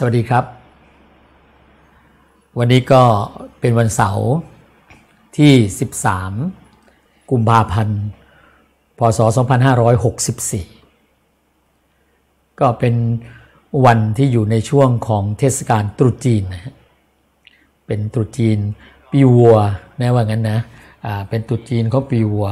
วัสดีครับวันนี้ก็เป็นวันเสาร์ที่13กุมภาพันธ์พศ2564ก็เป็นวันที่อยู่ในช่วงของเทศกาลตรุษจีนนะฮะเป็นตรุษจีนปีวัวนะว่างั้นนะเป็นตรุษจีนของปีวัว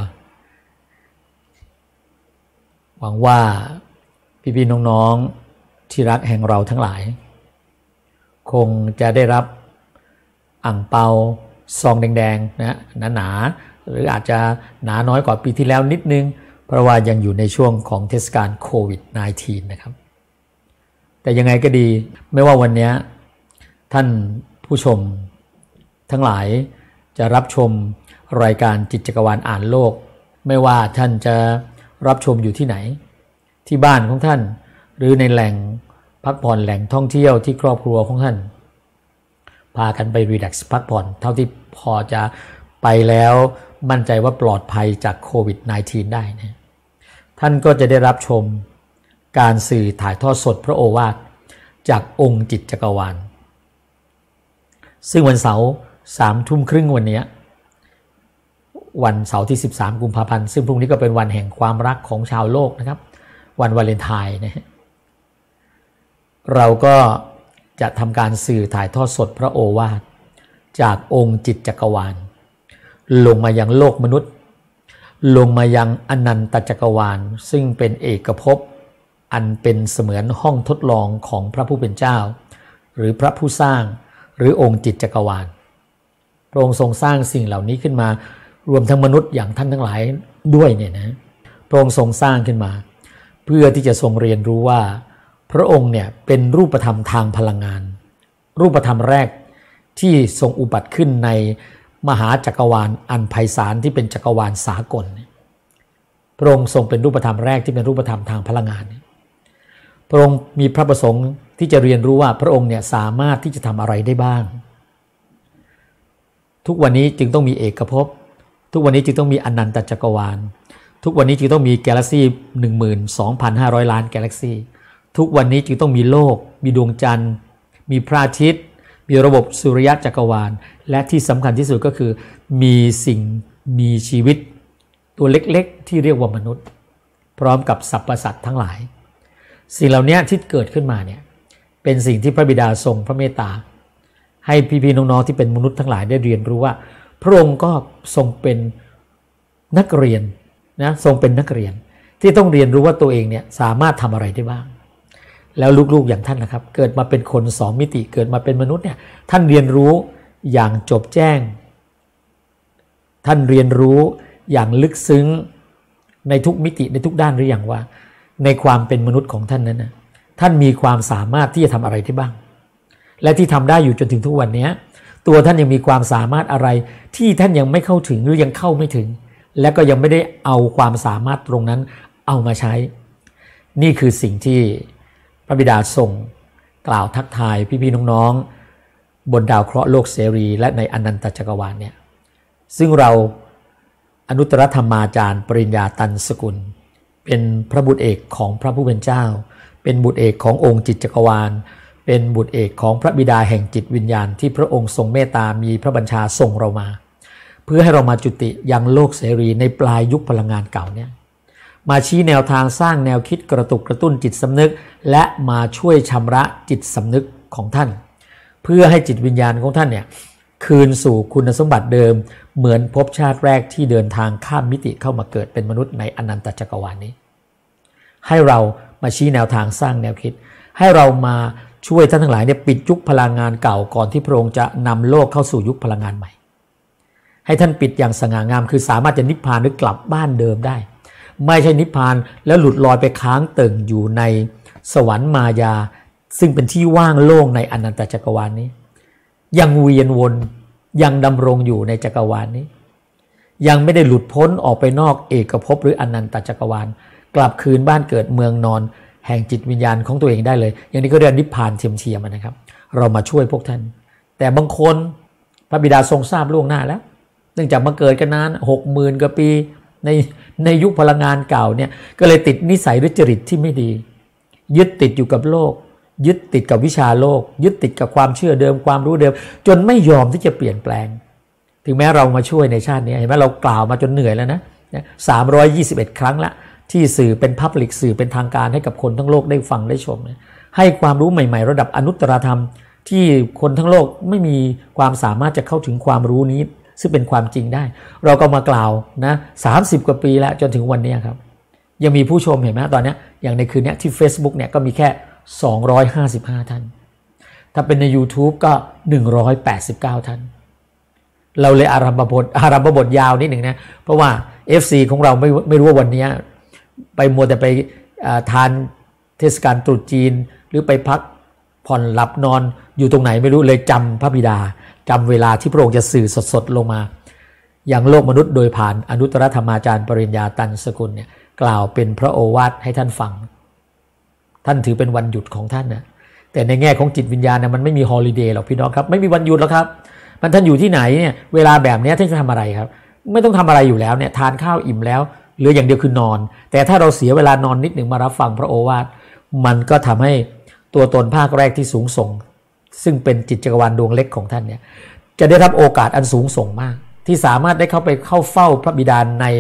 หวังว่าพี่ๆน้องๆที่รักแห่งเราทั้งหลายคงจะได้รับอั่งเปาซองแดงๆนะหนาๆหรืออาจจะหนาน้อยกว่าปีที่แล้วนิดนึงเพราะว่ายังอยู่ในช่วงของเทศกาลโควิด -19 นะครับแต่ยังไงก็ดีไม่ว่าวันนี้ท่านผู้ชมทั้งหลายจะรับชมรายการจิตจักรวาลอ่านโลกไม่ว่าท่านจะรับชมอยู่ที่ไหนที่บ้านของท่านหรือในแหล่งพักผ่อนแหล่งท่องเที่ยวที่ครอบครัวของท่านพากันไปรีแลกซ์พักผ่อนเท่าที่พอจะไปแล้วมั่นใจว่าปลอดภัยจากโควิด -19 ได้นะท่านก็จะได้รับชมการสื่อถ่ายทอดสดพระโอวาทจากองค์จิตจักรวาลซึ่งวันเสาร์ 21:30 วันนี้วันเสาร์ที่13กุมภาพันธ์ซึ่งพรุ่งนี้ก็เป็นวันแห่งความรักของชาวโลกนะครับวันวาเลนไทน์นะฮะเราก็จะทำการสื่อถ่ายทอดสดพระโอวาทจากองค์จิตจักรวาลลงมายังโลกมนุษย์ลงมายังอนันตจักรวาลซึ่งเป็นเอกภพอันเป็นเสมือนห้องทดลองของพระผู้เป็นเจ้าหรือพระผู้สร้างหรือองค์จิตจักรวาลพระองค์ทรงสร้างสิ่งเหล่านี้ขึ้นมารวมทั้งมนุษย์อย่างท่านทั้งหลายด้วยเนี่ยนะพระองค์ทรงสร้างขึ้นมาเพื่อที่จะทรงเรียนรู้ว่าพระองค์เนี่ยเป็นรูปธรรมทางพลังงานรูปธรรมแรกที่ทรงอุบัติขึ้นในมหาจักรวาลอันไพศาลที่เป็นจักรวาลสากลพระองค์ทรงเป็นรูปธรรมแรกที่เป็นรูปธรรมทางพลังงานพระองค์มีพระประสงค์ที่จะเรียนรู้ว่าพระองค์เนี่ยสามารถที่จะทำอะไรได้บ้างทุกวันนี้จึงต้องมีเอกภพทุกวันนี้จึงต้องมีอนันตจักรวาลทุกวันนี้จึงต้องมีกาแล็กซี่ 12,500 ล้านกาแล็กซี่ทุกวันนี้จึงต้องมีโลกมีดวงจันทร์มีพระอาทิตย์มีระบบสุริยะจักรวาลและที่สำคัญที่สุดก็คือมีสิ่งมีชีวิตตัวเล็กๆที่เรียกว่ามนุษย์พร้อมกับสรรพสัตว์ทั้งหลายสิ่งเหล่านี้ที่เกิดขึ้นมาเนี่ยเป็นสิ่งที่พระบิดาทรงพระเมตตาให้พี่ๆน้องๆที่เป็นมนุษย์ทั้งหลายได้เรียนรู้ว่าพระองค์ก็ทรงเป็นนักเรียนนะทรงเป็นนักเรียนที่ต้องเรียนรู้ว่าตัวเองเนี่ยสามารถทำอะไรได้บ้างแล้วลูกๆอย่างท่านนะครับเกิดมาเป็นคน2 มิติเกิดมาเป็นมนุษย์เนี่ยท่านเรียนรู้อย่างจบแจ้งท่านเรียนรู้อย่างลึกซึ้งในทุกมิติในทุกด้านหรือยังว่าในความเป็นมนุษย์ของท่านนั้นนะท่านมีความสามารถที่จะทำอะไรได้บ้างและที่ทำได้อยู่จนถึงทุกวันนี้ตัวท่านยังมีความสามารถอะไรที่ท่านยังไม่เข้าถึงหรือยังเข้าไม่ถึงและก็ยังไม่ได้เอาความสามารถตรงนั้นเอามาใช้นี่คือสิ่งที่พระบิดาทรงกล่าวทักทายพี่ๆน้องๆบนดาวเคราะห์โลกเสรีและในอนันตจักรวาลเนี่ยซึ่งเราอนุตตรธรรมาจารย์ปริญญาตันสกุลเป็นพระบุตรเอกของพระผู้เป็นเจ้าเป็นบุตรเอกขององค์จิตจักรวาลเป็นบุตรเอกของพระบิดาแห่งจิตวิญญาณที่พระองค์ทรงเมตตามีพระบัญชาส่งเรามาเพื่อให้เรามาจุติยังโลกเสรีในปลายยุคพลังงานเก่าเนี่ยมาชี้แนวทางสร้างแนวคิดกระตุกกระตุ้นจิตสำนึกและมาช่วยชำระจิตสำนึกของท่านเพื่อให้จิตวิญญาณของท่านเนี่ยคืนสู่คุณสมบัติเดิมเหมือนภพชาติแรกที่เดินทางข้ามมิติเข้ามาเกิดเป็นมนุษย์ในอนันตจักรวาลนี้ให้เรามาชี้แนวทางสร้างแนวคิดให้เรามาช่วยท่านทั้งหลายเนี่ยปิดยุคพลังงานเก่าก่อนที่พระองค์จะนำโลกเข้าสู่ยุคพลังงานใหม่ให้ท่านปิดอย่างสง่างามคือสามารถจะนิพพานหรือกลับบ้านเดิมได้ไม่ใช่นิพพานแล้วหลุดลอยไปค้างเติ่งอยู่ในสวรรค์มายาซึ่งเป็นที่ว่างโล่งในอนันตจักรวาลนี้ยังเวียนวนยังดำรงอยู่ในจักรวาลนี้ยังไม่ได้หลุดพ้นออกไปนอกเอกภพหรืออนันตจักรวาลกลับคืนบ้านเกิดเมืองนอนแห่งจิตวิญญาณของตัวเองได้เลยอย่างนี้ก็เรียกนิพพานเทียมๆนะครับเรามาช่วยพวกท่านแต่บางคนพระบิดาทรงทราบล่วงหน้าแล้วเนื่องจากมาเกิดกันนาน 60,000 กว่าปีในยุคพลังงานเก่าเนี่ยก็เลยติดนิสัยหรือจริตที่ไม่ดียึดติดอยู่กับโลกยึดติดกับวิชาโลกยึดติดกับความเชื่อเดิมความรู้เดิมจนไม่ยอมที่จะเปลี่ยนแปลงถึงแม้เรามาช่วยในชาตินี้เห็นไหมเรากล่าวมาจนเหนื่อยแล้วนะ321 ครั้งละที่สื่อเป็นพับลิกสื่อเป็นทางการให้กับคนทั้งโลกได้ฟังได้ชมให้ความรู้ใหม่ๆระดับอนุตตรธรรมที่คนทั้งโลกไม่มีความสามารถจะเข้าถึงความรู้นี้ซึ่งเป็นความจริงได้เราก็มากล่าวนะ30 กว่าปีแล้วจนถึงวันนี้ครับยังมีผู้ชมเห็นไหมตอนนี้อย่างในคืนนี้ที่ Facebook เนี่ยก็มีแค่255 ท่านถ้าเป็นใน YouTube ก็189 ท่านเราเลยอารัมภบทยาวนิดหนึ่งนะเพราะว่า FC ของเราไม่รู้ว่าวันนี้ไปมัวแต่ไปทานเทศกาลตรุษจีนหรือไปพักผ่อนหลับนอนอยู่ตรงไหนไม่รู้เลยจำพระบิดาจำเวลาที่พระองค์จะสื่อสดๆลงมาอย่างโลกมนุษย์โดยผ่านอนุตตรธรรมาจารย์ปริญญาตันสกุลเนี่ยกล่าวเป็นพระโอวาทให้ท่านฟังท่านถือเป็นวันหยุดของท่านนะแต่ในแง่ของจิตวิญญาณนะมันไม่มีฮอลิเดย์หรอกพี่น้องครับไม่มีวันหยุดหรอกครับมันท่านอยู่ที่ไหนเนี่ยเวลาแบบนี้ท่านจะทำอะไรครับไม่ต้องทำอะไรอยู่แล้วเนี่ยทานข้าวอิ่มแล้วเหลืออย่างเดียวคือนอนแต่ถ้าเราเสียเวลานอนนิดหนึ่งมารับฟังพระโอวาทมันก็ทำให้ตัวตนภาคแรกที่สูงส่งซึ่งเป็นจิตจักรวาลดวงเล็กของท่านเนี่ยจะได้รับโอกาสอันสูงส่งมากที่สามารถได้เข้าเฝ้าพระบิดาใน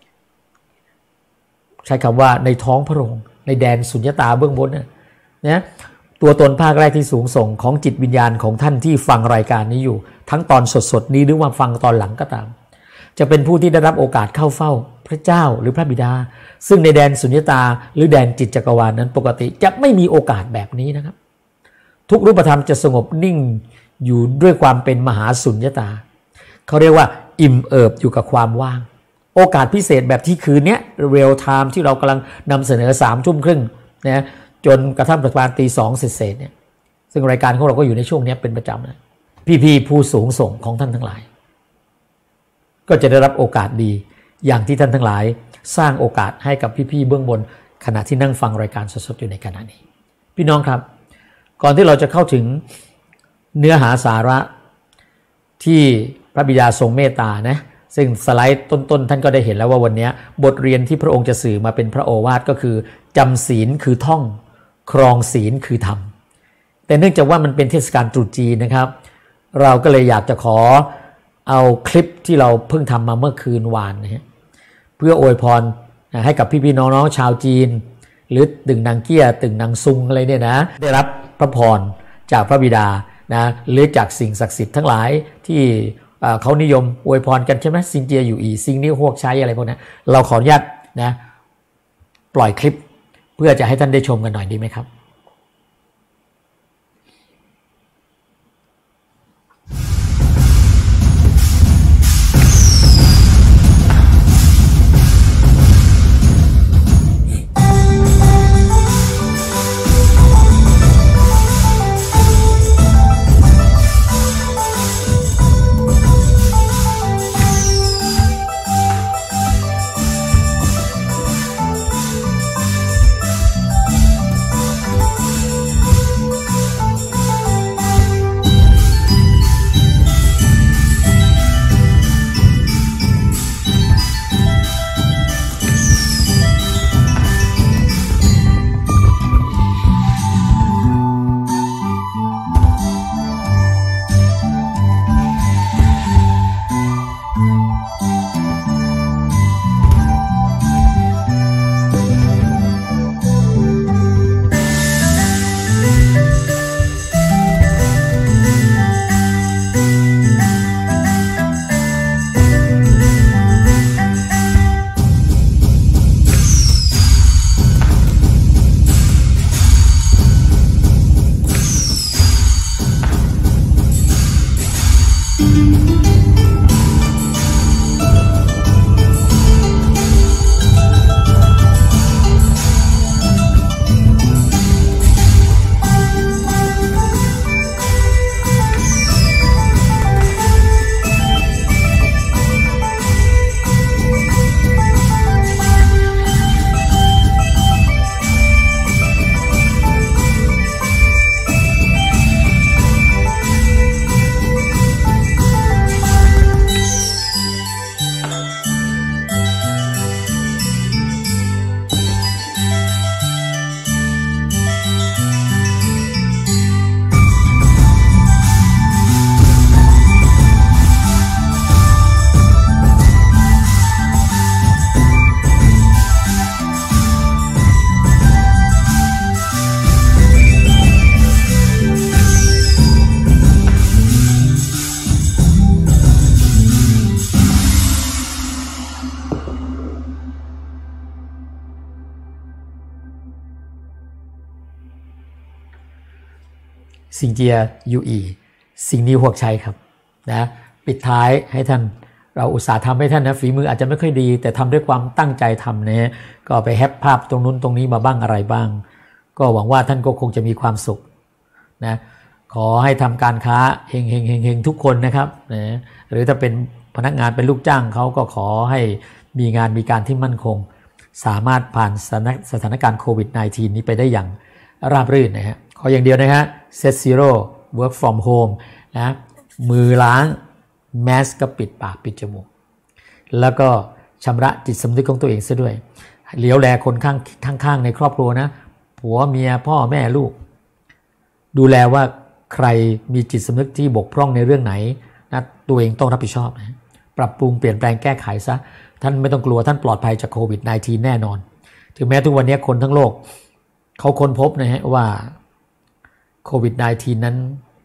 ใช้คำว่าในท้องพระโรงในแดนสุญญตาเบื้องบนนะตัวตนภาคแรกที่สูงส่งของจิตวิญญาณของท่านที่ฟังรายการนี้อยู่ทั้งตอนสดๆนี้หรือว่าฟังตอนหลังก็ตามจะเป็นผู้ที่ได้รับโอกาสเข้าเฝ้าพระเจ้าหรือพระบิดาซึ่งในแดนสุญญตาหรือแดนจิตจักรวาลนั้นปกติจะไม่มีโอกาสแบบนี้นะครับทุกรูปธรรมจะสงบนิ่งอยู่ด้วยความเป็นมหาสุญญตาเขาเรียกว่าอิ่มเอิบอยู่กับความว่างโอกาสพิเศษแบบที่คืนนี้เรียลไทม์ที่เรากำลังนำเสนอ21:30นะจนกระทั่งประมาณตี 2เศษเนี่ยซึ่งรายการของเราก็อยู่ในช่วงนี้เป็นประจำนะพี่ๆผู้สูงส่งของท่านทั้งหลายก็จะได้รับโอกาสดีอย่างที่ท่านทั้งหลายสร้างโอกาสให้กับพี่ๆเบื้องบนขณะที่นั่งฟังรายการสดๆอยู่ในขณะนี้พี่น้องครับก่อนที่เราจะเข้าถึงเนื้อหาสาระที่พระบิดาทรงเมตตานะซึ่งสไลด์ต้นๆท่านก็ได้เห็นแล้วว่าวันนี้บทเรียนที่พระองค์จะสื่อมาเป็นพระโอวาทก็คือจำศีลคือท่องครองศีลคือธรรมแต่เนื่องจากว่ามันเป็นเทศกาลตรุษจีนนะครับเราก็เลยอยากจะขอเอาคลิปที่เราเพิ่งทำมาเมื่อคืนวานนะฮะเพื่ออวยพรให้กับพี่ๆน้องๆชาวจีนหรือตึงนางเกี้ยตึงนางซุงอะไรเนี่ยนะได้รับพระพรจากพระบิดานะหรือจากสิ่งศักดิ์สิทธิ์ทั้งหลายที่เขานิยมอวยพรกันใช่ไหมซิงเจียอยู่อีซิงนิ้วหวกใช้อะไรพวกนั้นเราขออนุญาตนะปล่อยคลิปเพื่อจะให้ท่านได้ชมกันหน่อยดีไหมครับซิงเจียยูอีสิ่งนี้หวกชัยครับนะปิดท้ายให้ท่านเราอุตส่าห์ทำให้ท่านนะฝีมืออาจจะไม่ค่อยดีแต่ทำด้วยความตั้งใจทำนะก็ไปแฮปภาพตรงนู้นตรงนี้มาบ้างอะไรบ้างก็หวังว่าท่านก็คงจะมีความสุขนะขอให้ทำการค้าเฮงเฮงเฮงเฮงทุกคนนะครับนะหรือถ้าเป็นพนักงานเป็นลูกจ้างเขาก็ขอให้มีงานมีการที่มั่นคงสามารถผ่านสถานการณ์โควิด -19 นี้ไปได้อย่างราบรื่นนะฮะขออย่างเดียวนะฮะ Set Zero Work from Home นะมือล้างแมสก็ปิดปากปิดจมูกแล้วก็ชำระจิตสำนึกของตัวเองซะด้วยเหลียวแลคนข้างในครอบครัวนะผัวเมียพ่อแม่ลูกดูแลว่าใครมีจิตสำนึกที่บกพร่องในเรื่องไหนนะตัวเองต้องรับผิดชอบนะปรับปรุงเปลี่ยนแปลงแก้ไขซะท่านไม่ต้องกลัวท่านปลอดภัยจากโควิด -19 แน่นอนถึงแม้ทุกวันนี้คนทั้งโลกเขาค้นพบนะฮะว่าโควิด -19 นั้น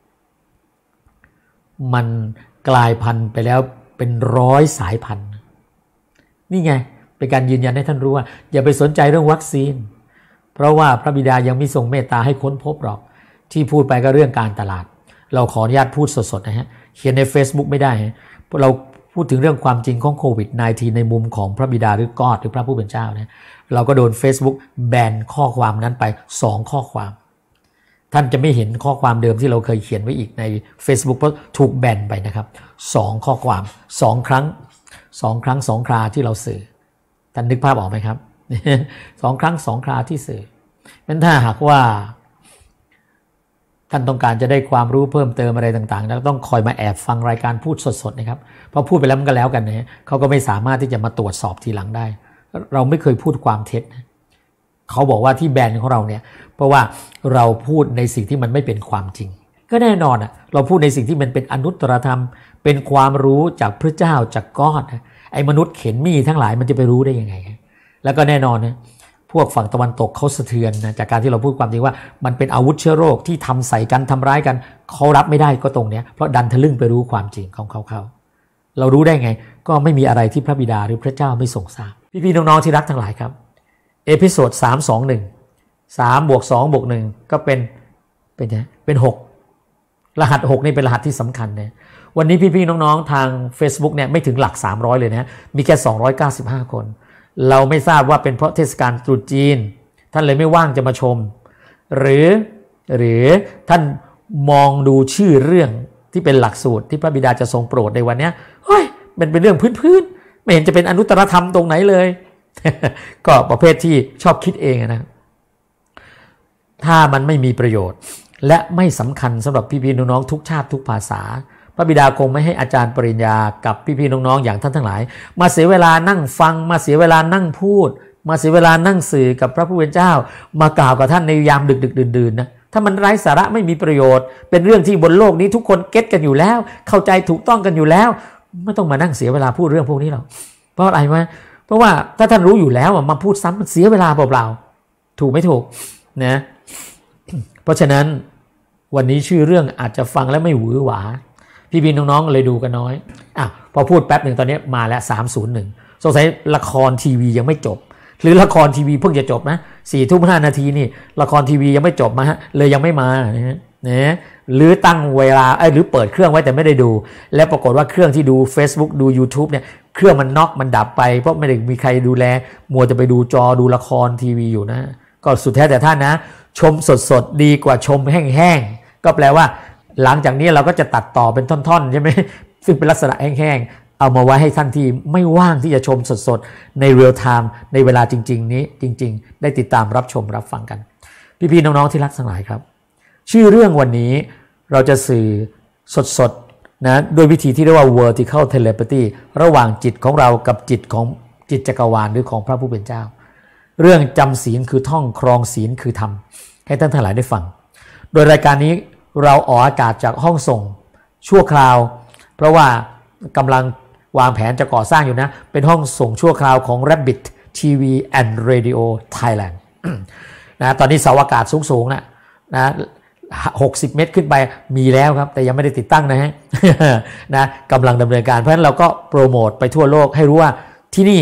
มันกลายพันธุ์ไปแล้วเป็น100 สายพันธุ์นี่ไงเป็นการยืนยันให้ท่านรู้ว่าอย่าไปสนใจเรื่องวัคซีนเพราะว่าพระบิดายังไม่ทรงเมตตาให้ค้นพบหรอกที่พูดไปก็เรื่องการตลาดเราขออนุญาตพูดสดๆนะฮะเขียนใน Facebook ไม่ได้เราพูดถึงเรื่องความจริงของโควิด -19 ในมุมของพระบิดาหรือกอดหรือพระผู้เป็นเจ้านะเราก็โดน Facebook แบนข้อความนั้นไป2ข้อความท่านจะไม่เห็นข้อความเดิมที่เราเคยเขียนไว้อีกใน Facebook เพราะถูกแบนไปนะครับ2ข้อความ2ครั้ง2คราที่เราสื่อท่านนึกภาพออกไหมครับ 2 ครั้ง 2 คราที่สื่องั้นถ้าหากว่าท่านต้องการจะได้ความรู้เพิ่มเติมอะไรต่างๆแล้วต้องคอยมาแอบฟังรายการพูดสดๆนะครับเพราะพูดไปแล้วมันก็แล้วกันนะเขาก็ไม่สามารถที่จะมาตรวจสอบทีหลังได้เราไม่เคยพูดความเท็จนะเขาบอกว่าที่แบนของเราเนี่ยเพราะว่าเราพูดในสิ่งที่มันไม่เป็นความจริงก็แน่นอนอ่ะเราพูดในสิ่งที่มันเป็นอนุตตรธรรมเป็นความรู้จากพระเจ้าจากกอดไอ้มนุษย์เข็นมีทั้งหลายมันจะไปรู้ได้ยังไงแล้วก็แน่นอนนะพวกฝั่งตะวันตกเขาสะเทือนนะจากการที่เราพูดความจริงว่ามันเป็นอาวุธเชื้อโรคที่ทำใส่กันทำร้ายกันเขารับไม่ได้ก็ตรงเนี้ยเพราะดันทะลึ่งไปรู้ความจริงของเขาเรารู้ได้ไงก็ไม่มีอะไรที่พระบิดาหรือพระเจ้าไม่ทรงทราบพี่ๆน้องๆที่รักทั้งหลายครับเอพิโซด321 3 บวก 2 บวก 1ก็เป็น6รหัส6นี่เป็นรหัสที่สำคัญนะวันนี้พี่ๆน้องๆทาง Facebook เนี่ยไม่ถึงหลัก300เลยนะมีแค่295คนเราไม่ทราบว่าเป็นเพราะเทศกาลตรุษจีนท่านเลยไม่ว่างจะมาชมหรือท่านมองดูชื่อเรื่องที่เป็นหลักสูตรที่พระบิดาจะทรงโปรดในวันนี้เฮ้ยมันเป็นเรื่องพื้นๆไม่เห็นจะเป็นอนุตตรธรรมตรงไหนเลย ก็ประเภทที่ชอบคิดเองนะถ้ามันไม่มีประโยชน์และไม่สำคัญสำหรับพี่ๆน้องๆทุกชาติทุกภาษาพระบิดาคงไม่ให้อาจารย์ปริญญากับพี่ๆน้องๆอย่างท่านทั้งหลายมาเสียเวลานั่งฟังมาเสียเวลานั่งพูดมาเสียเวลานั่งสื่อกับพระผู้เป็นเจ้ามากล่าวกับท่านในยามดึกๆดื่นๆนะถ้ามันไร้สาระไม่มีประโยชน์เป็นเรื่องที่บนโลกนี้ทุกคนเก็ตกันอยู่แล้วเข้าใจถูกต้องกันอยู่แล้วไม่ต้องมานั่งเสียเวลาพูดเรื่องพวกนี้หรอกเพราะอะไรวะเพราะว่าถ้าท่านรู้อยู่แล้วมาพูดซ้ำมันเสียเวลาเปล่าๆถูกไม่ถูกนะเพราะฉะนั้นวันนี้ชื่อเรื่องอาจจะฟังแล้วไม่หวือหวาพี่ๆน้องๆเลยดูกันน้อยพอพูดแป๊บหนึ่งตอนนี้มาแล้ว301สงสัยละครทีวียังไม่จบหรือละครทีวีเพิ่งจะจบนะ4:05 นาทีนี่ละครทีวียังไม่จบมาฮะเลยยังไม่มานะหรือตั้งเวลาหรือเปิดเครื่องไว้แต่ไม่ได้ดูแล้วปรากฏว่าเครื่องที่ดู Facebook ดู YouTube เนี่ยเครื่องมันน็อกมันดับไปเพราะไม่ได้มีใครดูแลมัวจะไปดูจอดูละครทีวีอยู่นะก็สุดแท้แต่ท่านนะชมสดๆดีกว่าชมแห้งๆก็แปลว่าหลังจากนี้เราก็จะตัดต่อเป็นท่อนๆใช่ไหมซึ่งเป็นลักษณะแห้งๆเอามาไว้ให้ท่านที่ไม่ว่างที่จะชมสดๆในเรียลไทม์ในเวลาจริงๆนี้จริงๆได้ติดตามรับชมรับฟังกันพี่ๆน้องๆที่รักทั้งหลายครับชื่อเรื่องวันนี้เราจะสื่อสดๆนะโดยวิธีที่เรียกว่า vertical telepathy ระหว่างจิตของเรากับจิตของจิตจักรวาลหรือของพระผู้เป็นเจ้าเรื่องจำศีลคือท่องครองศีลคือธรรมให้ท่านทั้งหลายได้ฟังโดยรายการนี้เราออกอากาศจากห้องส่งชั่วคราวเพราะว่ากำลังวางแผนจะก่อสร้างอยู่นะเป็นห้องส่งชั่วคราวของ Rabbit TV and Radio Thailand นะตอนนี้เสาอากาศสูงๆนะ60 เมตรขึ้นไปมีแล้วครับแต่ยังไม่ได้ติดตั้งนะฮะ นะกำลังดำเนินการเพราะฉะนั้นเราก็โปรโมทไปทั่วโลกให้รู้ว่าที่นี่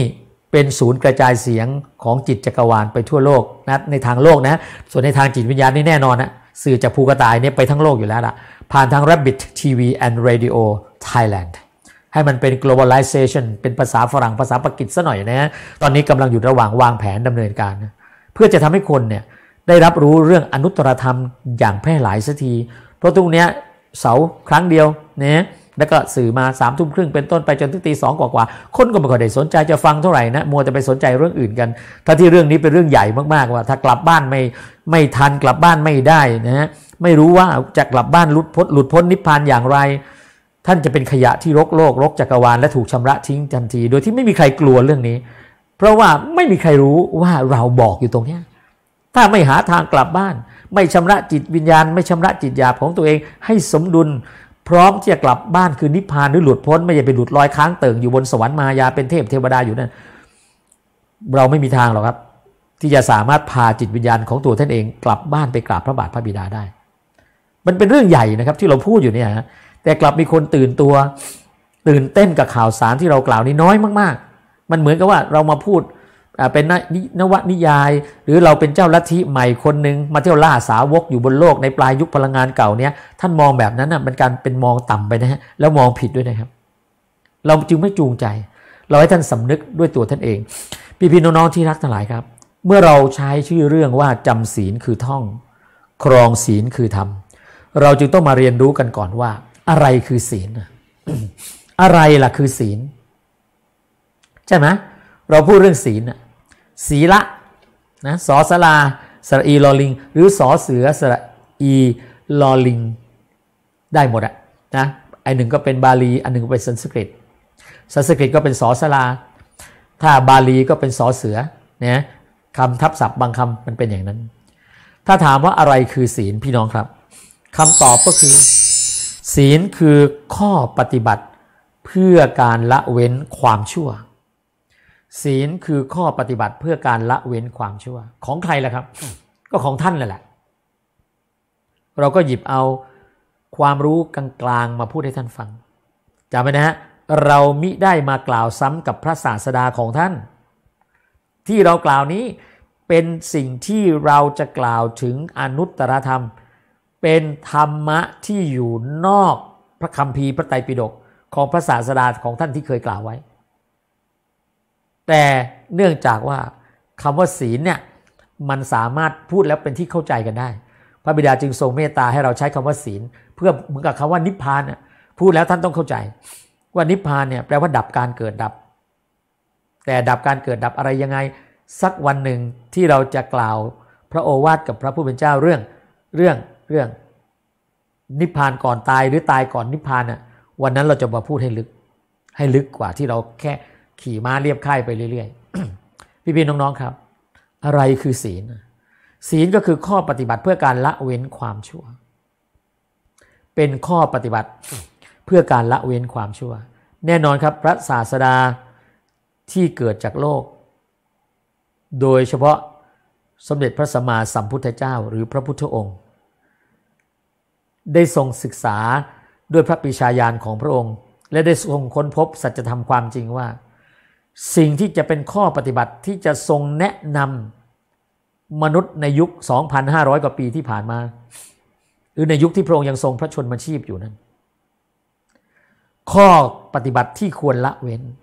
เป็นศูนย์กระจายเสียงของจิตจักรวาลไปทั่วโลกนะในทางโลกนะส่วนในทางจิตวิญญาณนี่แน่นอนนะสื่อจากภูกระต่ายเนี่ยไปทั้งโลกอยู่แล้วล่ะผ่านทาง Rabbit TV and Radio Thailand ให้มันเป็น globalization เป็นภาษาฝรั่งภาษาปากีสถานหน่อยนะตอนนี้กำลังอยู่ระหว่างวางแผนดำเนินการนะเพื่อจะทำให้คนเนี่ยได้รับรู้เรื่องอนุตตรธรรมอย่างแพร่หลายสักทีเพราะตรงเนี้ยเสาร์ครั้งเดียวนะแล้วก็สื่อมา3:30เป็นต้นไปจนถึงตี2กว่าคนก็ไม่ค่อยได้สนใจจะฟังเท่าไหร่นะมัวแต่ไปสนใจเรื่องอื่นกันถ้าที่เรื่องนี้เป็นเรื่องใหญ่มากๆว่าถ้ากลับบ้านไม่ทันกลับบ้านไม่ได้นะฮะไม่รู้ว่าจะกลับบ้านหลุดพ้นนิพพานอย่างไรท่านจะเป็นขยะที่รกโลกรกจักรวาลและถูกชำระทิ้งทันทีโดยที่ไม่มีใครกลัวเรื่องนี้เพราะว่าไม่มีใครรู้ว่าเราบอกอยู่ตรงนี้ถ้าไม่หาทางกลับบ้านไม่ชำระจิตวิญญาณไม่ชำระจิตหยาบของตัวเองให้สมดุลพร้อมที่จะกลับบ้านคือนิพพานหรือหลุดพ้นไม่ใช่ไปหลุดลอยค้างเติ่งอยู่บนสวรรค์มายาเป็นเทพเทวดาอยู่นั่นเราไม่มีทางหรอกครับที่จะสามารถพาจิตวิญญาณของตัวท่านเองกลับบ้านไปกราบพระบาทพระบิดาได้มันเป็นเรื่องใหญ่นะครับที่เราพูดอยู่เนี่ยแต่กลับมีคนตื่นตัวตื่นเต้นกับข่าวสารที่เรากล่าวนี้น้อยมากๆมันเหมือนกับว่าเรามาพูดเป็นนวนิยายหรือเราเป็นเจ้าลัทธิใหม่คนหนึ่งมาเที่ยวล่าสาวกอยู่บนโลกในปลายยุคพลังงานเก่าเนี้ยท่านมองแบบนั้นน่ะเป็นการเป็นมองต่ำไปนะฮะแล้วมองผิดด้วยนะครับเราจึงไม่จูงใจเราให้ท่านสำนึกด้วยตัวท่านเองพี่ๆน้องๆที่รักทั้งหลายครับเมื่อเราใช้ชื่อเรื่องว่าจำศีลคือท่องครองศีลคือธรรมเราจึงต้องมาเรียนรู้กันก่อนว่าอะไรคือศีล อะไรล่ะคือศีลใช่ไหมเราพูดเรื่องศีลศีละนะสอสลาสระอีลอลิงหรือสอเสือสระอีลอลิงได้หมดอะนะไอหนึ่งก็เป็นบาลีอันหนึ่งก็เป็นสันสกฤตก็เป็นสอสลาถ้าบาลีก็เป็นสอเสือนะคำทับศัพท์บางคำมันเป็นอย่างนั้นถ้าถามว่าอะไรคือศีลพี่น้องครับคำตอบก็คือศีลคือข้อปฏิบัติเพื่อการละเว้นความชั่วศีลคือข้อปฏิบัติเพื่อการละเว้นความชั่วของใครล่ะครับก็ของท่านนั่นแหละเราก็หยิบเอาความรู้กลางๆมาพูดให้ท่านฟังจำไว้นะฮะเรามิได้มากล่าวซ้ำกับพระศาสดาของท่านที่เรากล่าวนี้เป็นสิ่งที่เราจะกล่าวถึงอนุตตรธรรมเป็นธรรมะที่อยู่นอกพระคัมภีร์พระไตรปิฎกของพระศาสดาของท่านที่เคยกล่าวไว้แต่เนื่องจากว่าคำว่าศีลเนี่ยมันสามารถพูดแล้วเป็นที่เข้าใจกันได้พระบิดาจึงทรงเมตตาให้เราใช้คำว่าศีลเพื่อเหมือนกับคำว่านิพพานเนี่ยพูดแล้วท่านต้องเข้าใจว่านิพพานเนี่ยแปลว่าดับการเกิดดับแต่ดับการเกิดดับอะไรยังไงสักวันหนึ่งที่เราจะกล่าวพระโอวาทกับพระผู้เป็นเจ้าเรื่องนิพพานก่อนตายหรือตายก่อนนิพพานน่ะวันนั้นเราจะมาพูดให้ลึกกว่าที่เราแค่ขี่ม้าเรียบค่ายไปเรื่อยๆพี่ๆน้องๆครับอะไรคือศีลศีลก็คือข้อปฏิบัติเพื่อการละเว้นความชั่วเป็นข้อปฏิบัติเพื่อการละเว้นความชั่วแน่นอนครับพระศาสดาที่เกิดจากโลกโดยเฉพาะสมเด็จพระสัมมาสัมพุทธเจ้าหรือพระพุทธองค์ได้ทรงศึกษาด้วยพระปรีชาญาณของพระองค์และได้ทรงค้นพบสัจธรรมความจริงว่าสิ่งที่จะเป็นข้อปฏิบัติที่จะทรงแนะนำมนุษย์ในยุค 2,500 กว่าปีที่ผ่านมาหรือในยุคที่พระองค์ยังทรงพระชนมชีพอยู่นั้นข้อปฏิบัติที่ควรละเว้น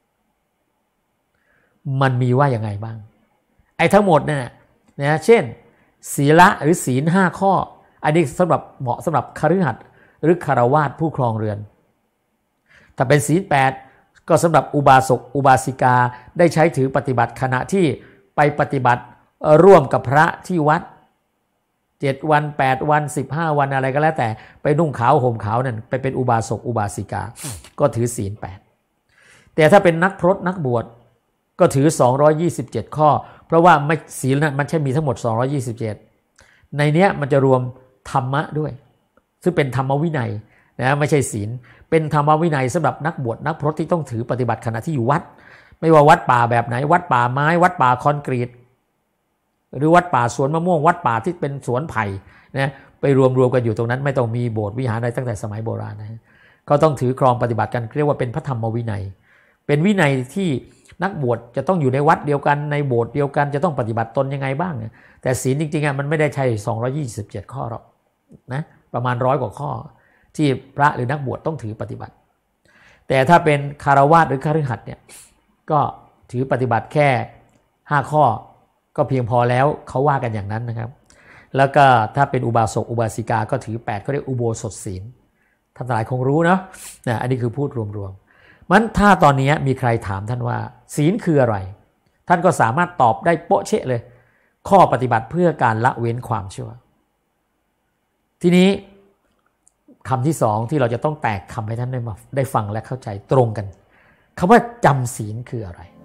มันมีว่าอย่างไงบ้างไอ้ทั้งหมดเนี่ยนะเช่นศีละหรือศีล5ข้ออันนี้สำหรับเหมาะสำหรับคฤหัสถ์หรือคฤหัสถ์ผู้ครองเรือนถ้าเป็นศีล8ก็สำหรับอุบาสกอุบาสิกาได้ใช้ถือปฏิบัติขณะที่ไปปฏิบัติร่วมกับพระที่วัด7วัน8วัน15วันอะไรก็แล้วแต่ไปนุ่งขาวห่มขาวนั่นไปเป็นอุบาสกอุบาสิกาก็ถือศีล8แต่ถ้าเป็นนักพรตนักบวชก็ถือ227ข้อเพราะว่าไม่ศีลนั้นมันใช่มีทั้งหมด227ในเนี้ยมันจะรวมธรรมะด้วยซึ่งเป็นธรรมวินัยนะไม่ใช่ศีลเป็นธรรมวินัยสำหรับนักบวชนักพรตที่ต้องถือปฏิบัติขณะที่อยู่วัดไม่ว่าวัดป่าแบบไหนวัดป่าไม้วัดป่าคอนกรีตหรือวัดป่าสวนมะม่วงวัดป่าที่เป็นสวนไผ่นะไปรวมกันอยู่ตรงนั้นไม่ต้องมีโบสถ์วิหารอะไรตั้งแต่สมัยโบราณนะก็ต้องถือครองปฏิบัติกันเรียกว่าเป็นพระธรรมวินัยเป็นวินัยที่นักบวชจะต้องอยู่ในวัดเดียวกันในโบสถ์เดียวกันจะต้องปฏิบัติตนยังไงบ้างเนี่ยแต่ศีลจริงๆมันไม่ได้ใช่227ข้อหรอกนะประมาณ100 กว่าข้อที่พระหรือนักบวชต้องถือปฏิบัติแต่ถ้าเป็นคฤหัสถ์หรือคฤหัสถ์เนี่ยก็ถือปฏิบัติแค่5ข้อก็เพียงพอแล้วเขาว่ากันอย่างนั้นนะครับแล้วก็ถ้าเป็นอุบาสกอุบาสิกาก็ถือ8เขาเรียกอุโบสถศีลท่านหลายคงรู้เนาะอันนี้คือพูดรวมๆมันถ้าตอนนี้มีใครถามท่านว่าศีลคืออะไรท่านก็สามารถตอบได้โป๊ะเชะเลยข้อปฏิบัติเพื่อการละเว้นความชั่วทีนี้คำที่สองที่เราจะต้องแตกคำให้ท่านได้ฟังและเข้าใจตรงกันคำว่าจำศีลคืออะไร